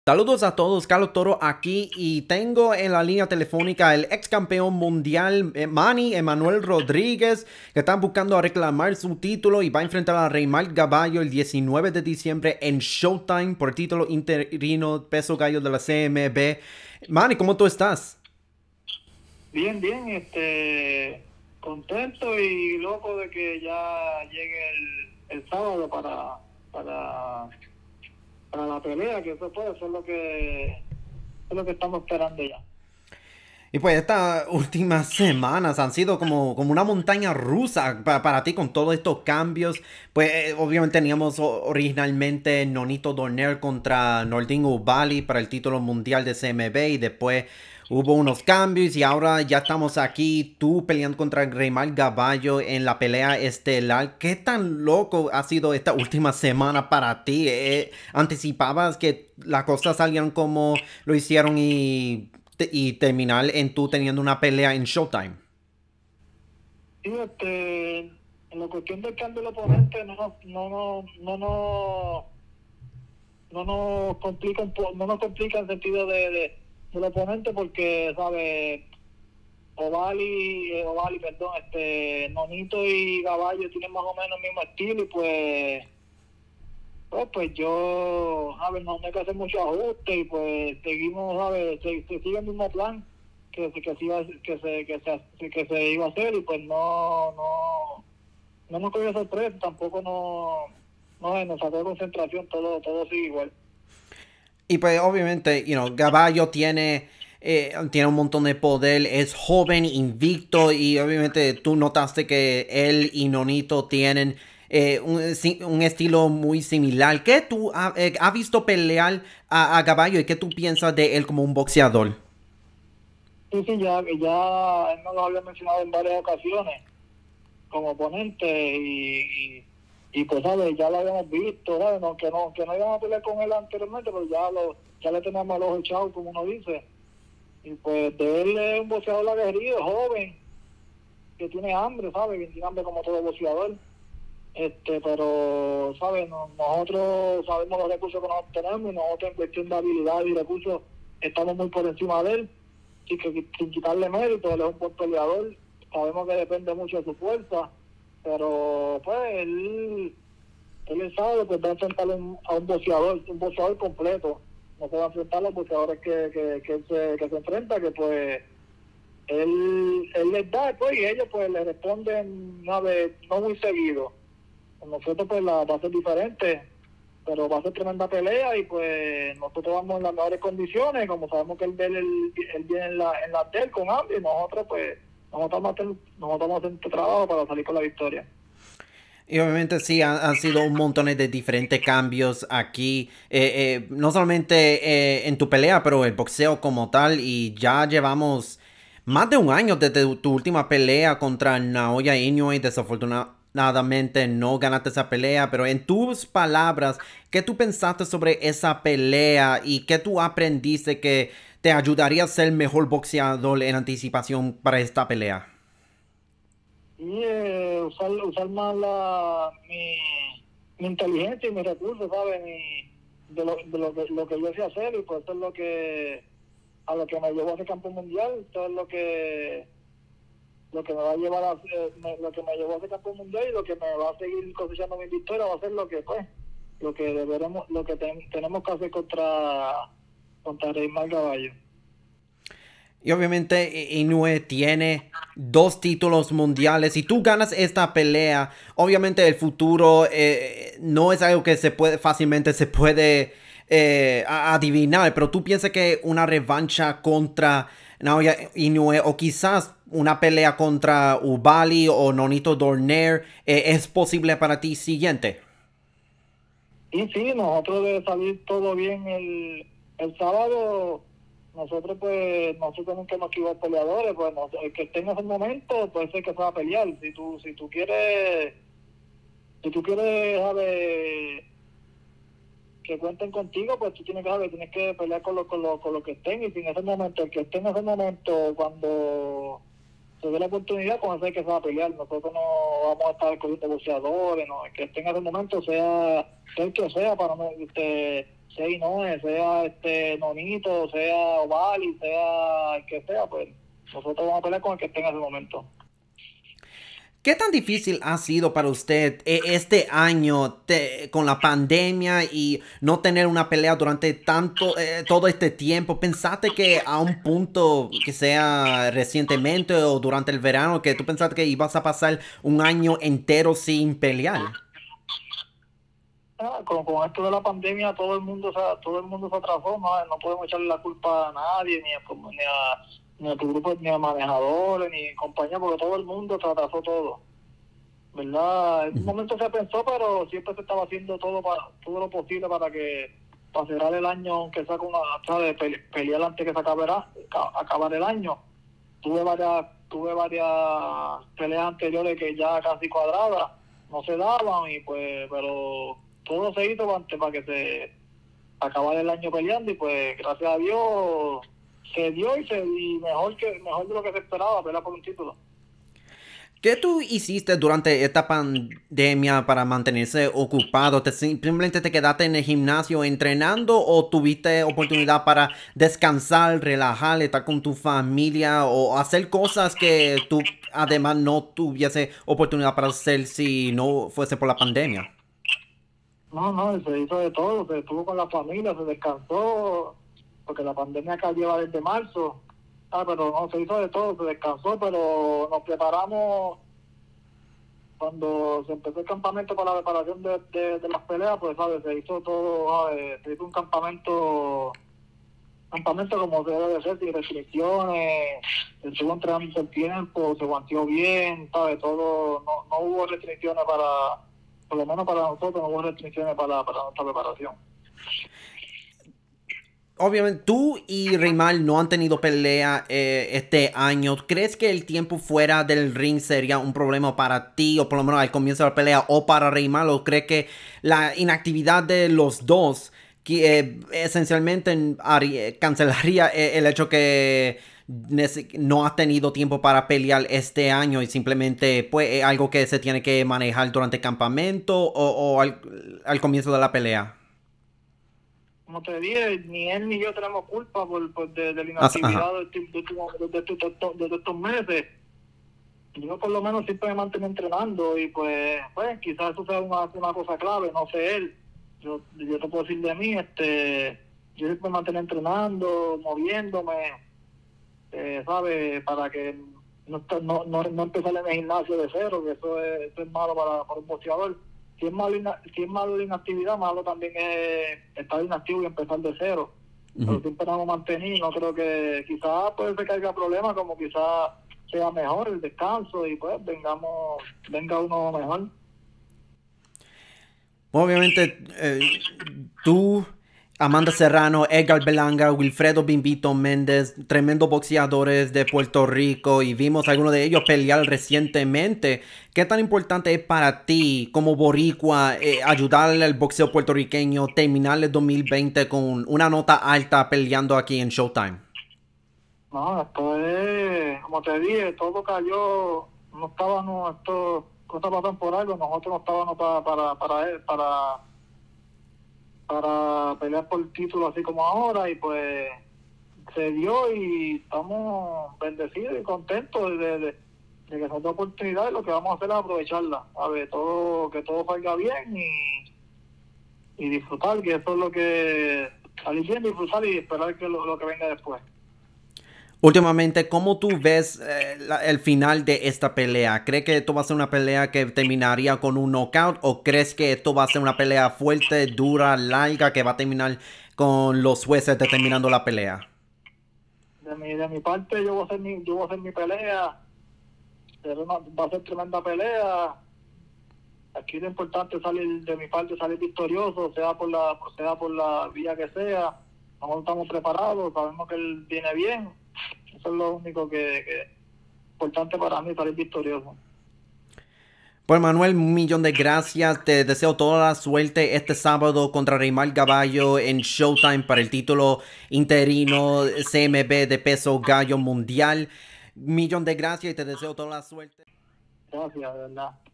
Saludos a todos, Carlos Toro aquí y tengo en la línea telefónica el ex campeón mundial Manny Emanuel Rodríguez, que está buscando reclamar su título y va a enfrentar a Reymar Gaballo el 19 de diciembre en Showtime por el título interino peso gallo de la CMB. Manny, ¿cómo tú estás? Bien, bien, contento y loco de que ya llegue el sábado para, para la pelea, que eso puede ser es lo que estamos esperando ya. Y pues estas últimas semanas han sido como una montaña rusa para ti con todos estos cambios. Pues obviamente teníamos originalmente Nonito Donaire contra Nordin Ubali para el título mundial de CMB y después hubo unos cambios y ahora ya estamos aquí, tú peleando contra Reymar Gaballo en la pelea estelar. ¿Qué tan loco ha sido esta última semana para ti? ¿Anticipabas que las cosas salieran como lo hicieron y terminar en tú teniendo una pelea en Showtime? Y en la cuestión del cambio del oponente no nos complica, no nos complica en sentido del oponente porque, ¿sabes? Perdón, Nonito y Gaballo tienen más o menos el mismo estilo y pues yo, ¿sabes? No hay que hacer mucho ajuste y pues seguimos, ¿sabes? Se sigue el mismo plan que se iba a hacer y pues no nos cogió sorpresa, tampoco nos sacó de concentración, todo sigue igual. Y pues obviamente, Gaballo tiene un montón de poder, es joven, invicto y obviamente tú notaste que él y Nonito tienen un estilo muy similar. ¿Qué tú has visto pelear a Gaballo y qué tú piensas de él como un boxeador? Sí, sí, ya él nos lo había mencionado en varias ocasiones como oponente y pues sabes, ya lo habíamos visto, ¿sabes? No, que no íbamos a pelear con él anteriormente, pero ya le teníamos el ojo echado, como uno dice. Y pues de él es un boxeador aguerrido, joven, que tiene hambre, ¿sabes? Que tiene hambre como todo boxeador. Pero, ¿sabes? Nosotros sabemos los recursos que nosotros tenemos y nosotros en cuestión de habilidad y recursos estamos muy por encima de él, sin quitarle mérito, él es un buen peleador, sabemos que depende mucho de su fuerza, pero pues él sabe pues va a enfrentar a un boxeador completo, no se va a enfrentar a los boxeadores que se enfrenta, que pues él les da pues y ellos pues le responden una vez, no muy seguido. Con nosotros pues va a ser diferente, pero va a ser tremenda pelea y pues nosotros vamos en las mejores condiciones, como sabemos que él viene en la del con hambre y nosotros pues nosotros vamos a hacer este trabajo para salir con la victoria. Y obviamente sí, han sido un montón de diferentes cambios aquí, no solamente en tu pelea, pero el boxeo como tal, y ya llevamos más de un año desde tu última pelea contra Naoya Inoue. Desafortunadamente no ganaste esa pelea, pero en tus palabras, ¿qué tú pensaste sobre esa pelea y qué tú aprendiste que te ayudaría a ser mejor boxeador en anticipación para esta pelea? Y usar más mi inteligencia y mis recursos, ¿sabes? Lo que yo sé hacer y pues eso es a lo que me llevó a ese campo mundial, eso es lo que me va a llevar lo que me llevó a ese campo mundial y lo que me va a seguir cosechando mi victoria va a ser lo que pues tenemos que hacer contra Reymar Caballo. Y obviamente Inoue tiene dos títulos mundiales. Si tú ganas esta pelea, obviamente el futuro no es algo que fácilmente se puede adivinar. Pero tú piensas que una revancha contra Naoya Inoue o quizás una pelea contra Ubali o Nonito Donaire es posible para ti siguiente. Y sí, nosotros de salir todo bien el sábado, nosotros nunca hemos esquivado peleadores, pues el que esté en ese momento puede ser que se va a pelear. Si tú quieres, ¿sabes? Que cuenten contigo, pues tú tienes que pelear con lo que estén, y si en ese momento, el que esté en ese momento, cuando se dé la oportunidad, con ese que se va a pelear, nosotros no vamos a estar con negociadores, no, el que esté en ese momento sea el que sea, para no, sea Inoue, sea Nonito, sea Ovali, sea el que sea, pues nosotros vamos a pelear con el que esté en ese momento. ¿Qué tan difícil ha sido para usted este año con la pandemia y no tener una pelea durante todo este tiempo? ¿Pensaste que a un punto, que sea recientemente o durante el verano, que tú pensaste que ibas a pasar un año entero sin pelear? Con esto de la pandemia todo el mundo se atrasó, no podemos echarle la culpa a nadie, ni a tu grupo, ni a manejadores, ni compañía, porque todo el mundo se atrasó todo, ¿verdad? En un momento se pensó, pero siempre se estaba haciendo todo lo posible para cerrar el año, aunque sea con una, ¿sabes? Pelear antes que se acabar el año. Tuve varias peleas anteriores que ya casi cuadradas, no se daban, y pues, pero todo se hizo antes para que se acabara el año peleando, y pues gracias a Dios se dio y mejor de lo que se esperaba, pelear por un título. ¿Qué tú hiciste durante esta pandemia para mantenerse ocupado? ¿Simplemente te quedaste en el gimnasio entrenando o tuviste oportunidad para descansar, relajar, estar con tu familia o hacer cosas que tú además no tuviese oportunidad para hacer si no fuese por la pandemia? No, se hizo de todo, se estuvo con la familia, se descansó, porque la pandemia acá lleva desde marzo, pero no, se hizo de todo, se descansó, pero nos preparamos cuando se empezó el campamento para la preparación de las peleas, pues, ¿sabes? Se hizo todo, ¿sabes? Se hizo un campamento como se debe de ser, sin restricciones, se estuvo entrenando todo el tiempo, se guanteó bien, ¿sabes? Todo, no hubo restricciones por lo menos para nosotros, no hubo restricciones para nuestra preparación. Obviamente, tú y Reimal no han tenido pelea este año. ¿Crees que el tiempo fuera del ring sería un problema para ti, o por lo menos al comienzo de la pelea, o para Reimal? ¿O crees que la inactividad de los dos que, esencialmente cancelaría el hecho que no has tenido tiempo para pelear este año y simplemente pues, es algo que se tiene que manejar durante el campamento o al comienzo de la pelea? Como te dije, ni él ni yo tenemos culpa de la inactividad Ajá. de estos meses. Yo por lo menos siempre me mantengo entrenando, y pues quizás eso sea una cosa clave, no sé él. Yo te puedo decir de mí, yo siempre me mantengo entrenando, moviéndome, ¿sabes? Para que no empezar en el gimnasio de cero, que eso es malo para un boxeador. Si es malo la inactividad, malo también es estar inactivo y empezar de cero. Pero Ujú. siempre nos hemos mantenido, no creo que quizás puede ser que haya problemas, como quizás sea mejor el descanso y pues venga uno mejor. Obviamente, tú, Amanda Serrano, Edgar Belanga, Wilfredo Bimbito Méndez, tremendos boxeadores de Puerto Rico, y vimos a algunos de ellos pelear recientemente. ¿Qué tan importante es para ti como boricua ayudarle al boxeo puertorriqueño, terminar el 2020 con una nota alta peleando aquí en Showtime? No, esto es, como te dije, todo cayó, no estábamos, esto, cosas pasan por algo, nosotros no estábamos para pelear por el título así como ahora, y pues se dio y estamos bendecidos y contentos de que nos dé oportunidad, y lo que vamos a hacer es aprovecharla, a ver, que todo salga bien y disfrutar, que eso es lo que, salir bien, disfrutar y esperar que lo que venga después. Últimamente, ¿cómo tú ves el final de esta pelea? ¿Crees que esto va a ser una pelea que terminaría con un knockout o crees que esto va a ser una pelea fuerte, dura, larga, que va a terminar con los jueces determinando la pelea? De mi parte, yo voy a hacer mi pelea, va a ser tremenda pelea. Aquí lo importante es salir, de mi parte, salir victorioso, sea por la vía que sea. Nosotros estamos preparados, sabemos que él viene bien. Eso es lo único que es importante para mí, salir victorioso. Pues Manuel, un millón de gracias. Te deseo toda la suerte este sábado contra Reymar Caballo en Showtime para el título interino CMB de peso gallo mundial. Un millón de gracias y te deseo toda la suerte. Gracias, de verdad.